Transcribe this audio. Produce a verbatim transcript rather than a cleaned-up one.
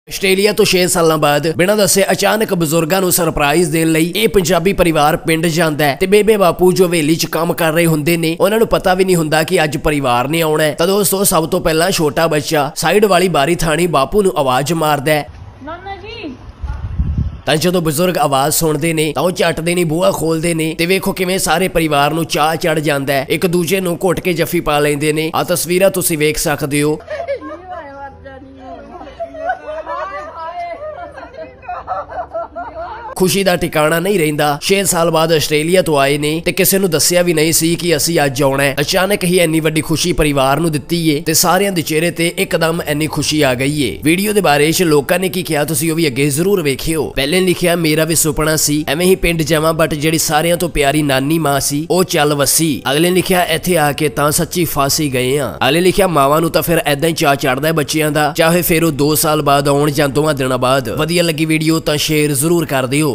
Australia ਤੋਂ छे ਸਾਲਾਂ ਬਾਅਦ ਬਿਨਾਂ ਦੱਸੇ ਅਚਾਨਕ ਬਜ਼ੁਰਗਾਂ ਨੂੰ ਸਰਪ੍ਰਾਈਜ਼ ਦੇਣ ਲਈ ਇਹ ਪੰਜਾਬੀ ਪਰਿਵਾਰ ਪਿੰਡ ਜਾਂਦਾ ਹੈ ਤੇ ਬੇਬੇ ਬਾਪੂ ਜੋ ਹਵੇਲੀ 'ਚ ਕੰਮ ਕਰ ਰਹੇ ਹੁੰਦੇ ਨੇ ਉਹਨਾਂ ਨੂੰ ਪਤਾ ਵੀ ਨਹੀਂ ਹੁੰਦਾ ਕਿ ਅੱਜ ਪਰਿਵਾਰ ਨੇ ਆਉਣਾ ਹੈ। ਤਾਂ ਦੋਸਤੋ ਸਭ ਤੋਂ ਪਹਿਲਾਂ ਛੋਟਾ ਬੱਚਾ ਸਾਈਡ ਵਾਲੀ ਬਾਰੀ ਥਾਣੀ ਬਾਪੂ ਨੂੰ ਆਵਾਜ਼ ਮਾਰਦਾ ਹੈ, ਨਾਨਾ ਜੀ। ਤਾਂ ਜਦੋਂ ਬਜ਼ੁਰਗ ਆਵਾਜ਼ ਸੁਣਦੇ ਨੇ ਤਾਂ ਉਹ ਝੱਟ ਦੇ ਨਹੀਂ ਬੂਹਾ ਖੋਲਦੇ ਨੇ ਤੇ ਵੇਖੋ ਕਿਵੇਂ ਸਾਰੇ ਪਰਿਵਾਰ ਨੂੰ ਚਾਹ ਚੜ ਜਾਂਦਾ ਹੈ। ਇੱਕ ਦੂਜੇ ਨੂੰ ਘੁੱਟ ਕੇ ਜੱਫੀ ਪਾ ਲੈਂਦੇ ਨੇ। ਆ ਤਸਵੀਰਾਂ ਤੁਸੀਂ ਵੇਖ ਸਕਦੇ ਹੋ। खुशी का ठिकाना नहीं रहिंदा। छे साल बाद आस्ट्रेलिया तो आए ने ते किसी नूं दस्सिया भी नहीं सी कि असीं अज आउणा है। अचानक ही इन्नी वड्डी खुशी परिवार नूं दित्ती है ते सारियां दे चेहरे ते एकदम इन्नी खुशी आ गई है। वीडियो दे बारे च लोकां ने की कहा तुसीं ओह भी अगे जरूर वेखियो। पहले लिखिया मेरा भी सुपना सी एवें ही पिंड जावां बट जिहड़ी सारियां तो प्यारी नानी मां सी ओह चल वसी। अगले लिखिया इत्थे आके तां सच्ची फासी गए हां। अगले लिखिया मावां नूं तां फिर ऐदां ही चाह चढ़दा है बच्चियां दा, चाहे फिर ओह दो साल बाद आउण जां दोवां दिनां बाद। वधिया लगी वीडियो तां शेयर जरूर कर दिओ।